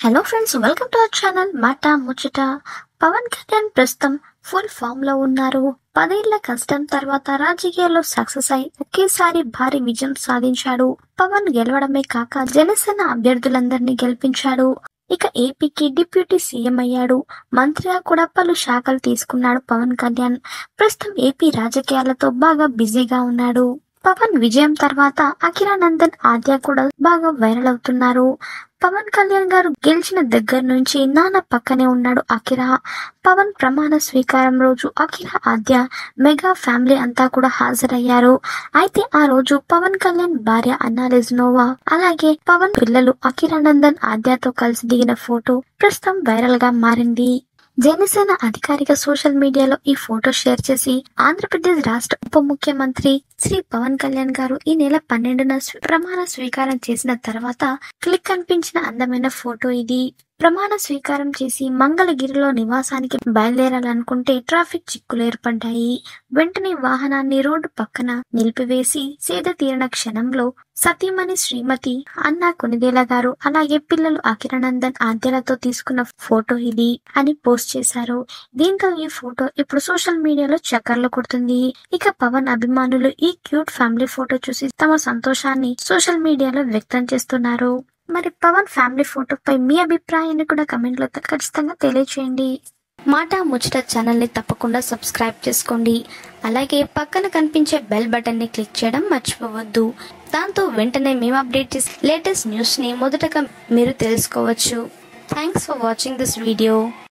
Hello friends, welcome to our channel మాట ముచ్చట. పవన్ కళ్యాణ్ ప్రస్తుతం ఫుల్ ఫామ్ లో ఉన్నారు. 10 ఏళ్ల కష్టం తర్వాత రాజకీయాల్లో సక్సెస్ అయి ఒకేసారి భారీ విజయం సాధించాడు. పవన్ గెలవడమే కాక జనసేన అభ్యర్థులందరినీ గెలిపించాడు. ఇక ఏపీకి డిప్యూటీ సీఎం అయ్యాడు. మంత్రిగా కూడా పలు శాఖలు తీసుకున్నాడు పవన్ కళ్యాణ్. ప్రస్తుతం ఏపీ రాజకీయాలతో బాగా బిజీగా ఉన్నాడు. పవన్ విజయం తర్వాత అఖిరానందన్ ఆద్య కూడా బాగా వైరల్ అవుతున్నారు. పవన్ కళ్యాణ్ గారు గెలిచిన దగ్గర నుంచి నాన్న పక్కనే ఉన్నాడు అఖిరా. పవన్ ప్రమాణ స్వీకారం రోజు అఖిరా ఆద్య మెగా ఫ్యామిలీ అంతా కూడా హాజరయ్యారు. అయితే ఆ రోజు పవన్ కళ్యాణ్ భార్య అన్నాలెజ్నోవా అలాగే పవన్ పిల్లలు అఖిరానందన్ ఆద్యతో కలిసి దిగిన ఫోటో ప్రస్తుతం వైరల్ గా మారింది. జనసేన అధికారిక సోషల్ మీడియాలో ఈ ఫోటో షేర్ చేసి ఆంధ్రప్రదేశ్ రాష్ట్ర ఉప ముఖ్యమంత్రి శ్రీ పవన్ కళ్యాణ్ గారు ఈ నెల 12న ప్రమాణ స్వీకారం చేసిన తర్వాత క్లిక్ అనిపించిన అందమైన ఫోటో ఇది. ప్రమాణ స్వీకారం చేసి మంగళగిరిలో నివాసానికి బయలుదేరాలనుకుంటే ట్రాఫిక్ చిక్కులు ఏర్పడ్డాయి. వెంటనే వాహనాన్ని రోడ్డు పక్కన నిలిపివేసి సేద తీరిన క్షణంలో సతీమణి శ్రీమతి అన్నా కొనిదేల గారు అలాగే పిల్లలు అఖిరానందన్ ఆద్యలతో తీసుకున్న ఫోటో ఇది అని పోస్ట్ చేశారు. దీంతో ఈ ఫోటో ఇప్పుడు సోషల్ మీడియాలో చక్కర్లు కొడుతుంది. ఇక పవన్ అభిమానులు ఈ క్యూట్ ఫ్యామిలీ ఫోటో చూసి తమ సంతోషాన్ని సోషల్ మీడియాలో వ్యక్తం చేస్తున్నారు. మరి పవన్ ఫ్యామిలీ ఫోటోపై మీ అభిప్రాయాన్ని కూడా కమెంట్లో ఖచ్చితంగా తెలియచేయండి. మాట ముచ్చట ఛానల్ ని తప్పకుండా సబ్స్క్రైబ్ చేసుకోండి. అలాగే పక్కన కనిపించే బెల్ బటన్ ని క్లిక్ చేయడం మర్చిపోవద్దు. దాంతో వెంటనే మేము అప్డేట్ చేసే లేటెస్ట్ న్యూస్ ని మొదటగా మీరు తెలుసుకోవచ్చు. Thanks for watching this video.